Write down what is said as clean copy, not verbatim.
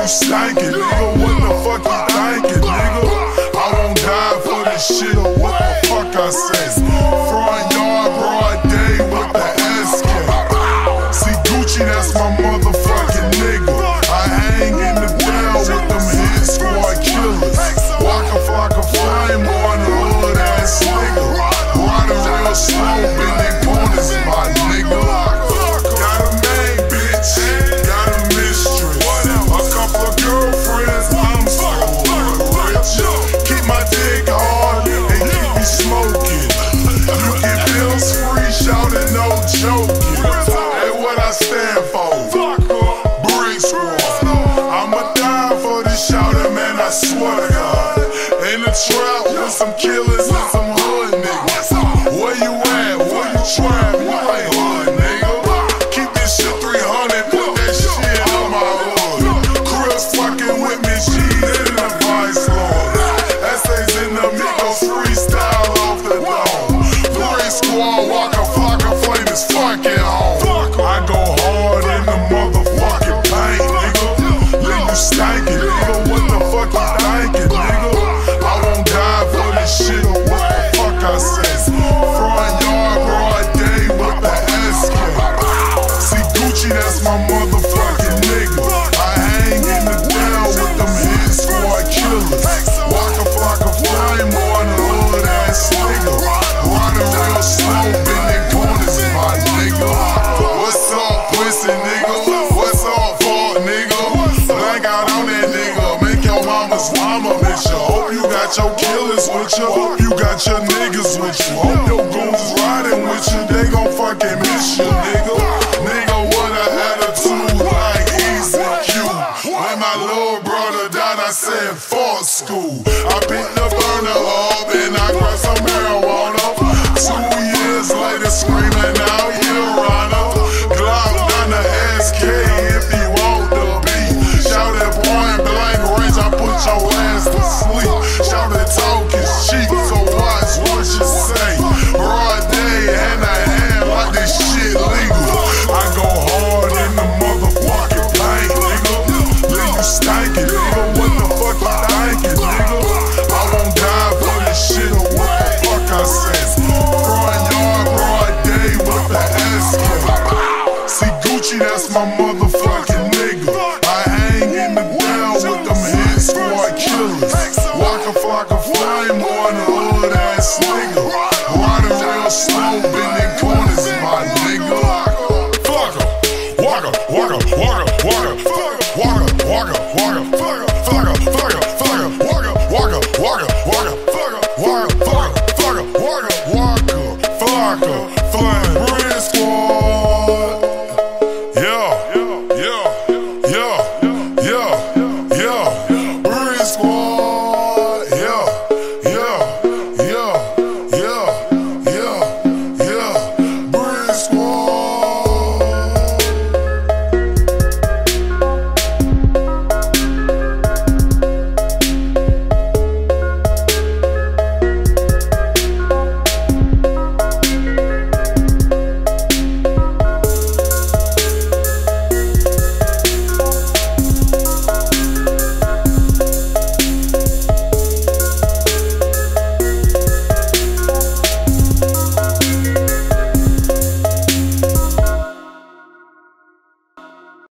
stankin', nigga. What the fuck you thinkin', nigga? I won't die for this shit, or what the fuck I say. Front yard, broad day with the SK. See Gucci, that's my motherfucking nigga. I hang in the down with them hit squad killers. Waka flocka flame on the hood ass nigga. Riding real slow, bending corners, my nigga. Got a main bitch, got a mistress, a couple of girlfriends, I'm so rich. Keep my dick hard and keep me smoking. You get bills free, shouting no joking. Hey, what I stand for? Brick Squad. I'ma die for this shouting, man, I swear to God. In the trap with some killers and some hood niggas. Where you at? Where you trap? You ain't hood, nigga. Keep this shit 300, put that shit on my hood. Chris fucking with me, she's in the vice lord. Essays in the Migos, freestyle off the dome. Brick Squad, Waka Flocka flame is fucking on. I go hard in the motherfucking paint, nigga. Leave you stankin', nigga. What the fuck you thinkin', nigga? I won't die for this shit, or what the fuck I say. Front yard, broad day with the SK. See Gucci, that's my motherfucking nigga. I hang in the down with them hit squad killers. Waka flocka flame on the hood ass nigga. Riding real slow, bending corners, my nigga. What's up, pussy nigga? What's up, fuck nigga? Blank out on that nigga, make your mama's mama miss you. Hope you got your killers with you, hope you got your niggas with you. Hope your goons riding with you, they gon' fucking miss you, nigga. Nigga, what a attitude like Easy Q. When my little brother died, I said, fuck school. I picked the burner up and I grabbed some marijuana. 2 years later, screaming out, yeah, Rana. Glock down the SK if he want the beat. Shout at point blank range, I put your ass to sleep. Shout at talk is cheap, so watch what you say. Broad day, hand to hand like this shit legal. I go hard in the motherfucking paint, nigga. Leave you stankin', nigga. What the fuck you thinkin', nigga? I won't die for this shit, or what the fuck I say. Front yard, broad day with the SK. See Gucci, that's my